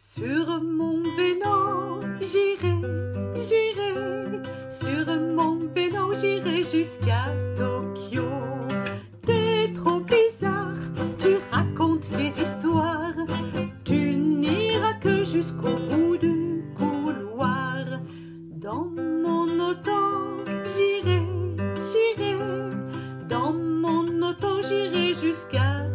Sur mon vélo, j'irai, j'irai. Sur mon vélo, j'irai jusqu'à Tokyo. T'es trop bizarre, tu racontes des histoires. Tu n'iras que jusqu'au bout du couloir. Dans mon auto, j'irai, j'irai. Dans mon auto, j'irai jusqu'à